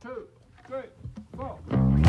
2, 3, 4.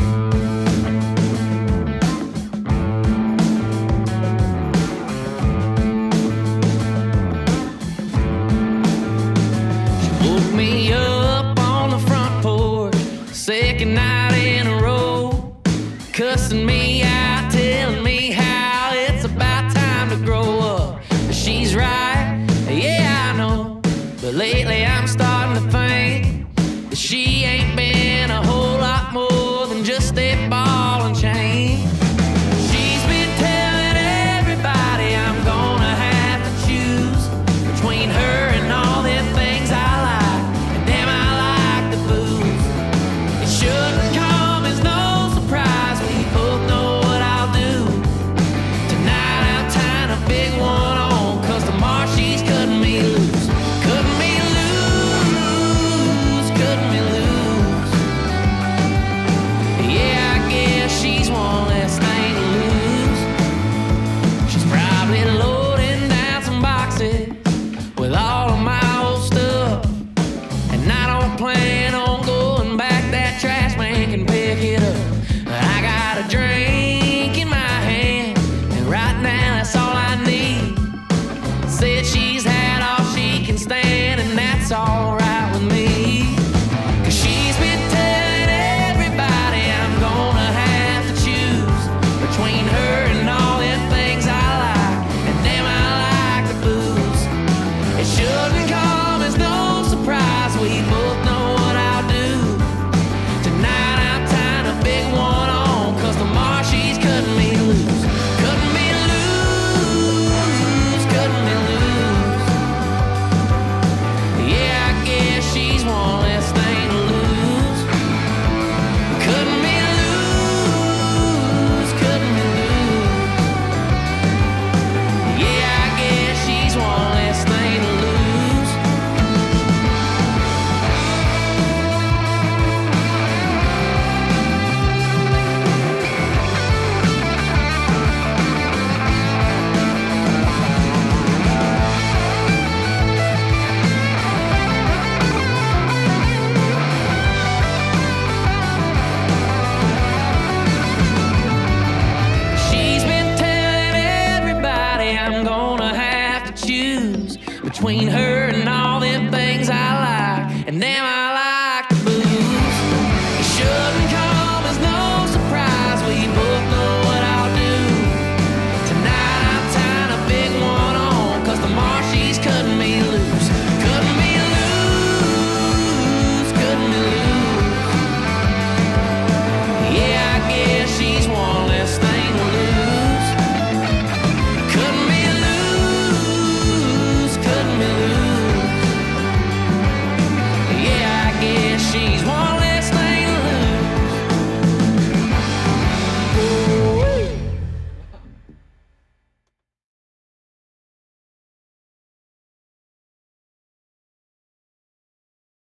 Woke me up on the front porch, second night in a row, cussing me out, telling me how it's about time to grow up. But she's right, yeah I know, but lately I'm starting to think that she ain't been a whole lot more than just a ball and chain. She's been telling everybody I'm gonna have to choose between her and all them things I like, and damn I like the booze. It shouldn't come as no surprise, we both know what I'll do. Tonight I'm tying a big one on, cause tomorrow she's cutting me loose. Cutting me loose, cutting me loose. Yeah, I guess she's one less thing to lose. She's probably loading down some boxes with all of my old stuff, and I don't plan on